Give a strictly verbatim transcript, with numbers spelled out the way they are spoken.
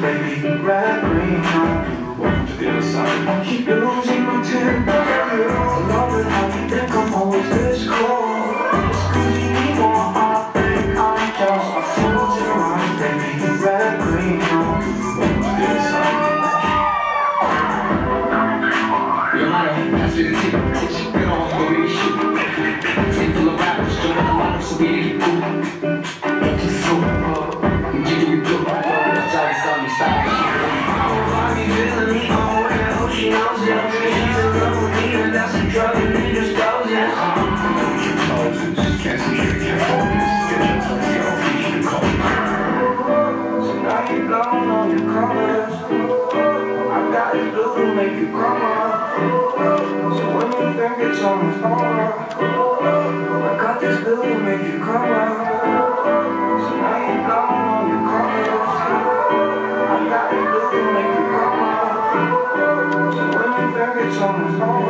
baby. Red, green, or blue. Welcome to the other side. Keep losing my temper. I love it how you think I'm always this cold. It's squeezing me more. I think I'm just a fool to run, baby. Red, green, or blue. Welcome to the other side. Your motto, that's what it takes. Takes you good on the way you shoot. Team full of rappers, join the motto, so we ain't cool. Make you so cool. Give you good. Jolly something style. Oh, I be feeling me. Oh, well, she knows it. She's in love with me, and that's a drug, and he just goes in. Can't see you, can't focus. Get your tongue, see how free you call me. So now you blowing on your colors. I got this blue to make you crumble. So when you think it's almost over, I got this blue to make you crumble. So now you blowing on your colors. I got this blue to make you crumble. So when you think it's almost over,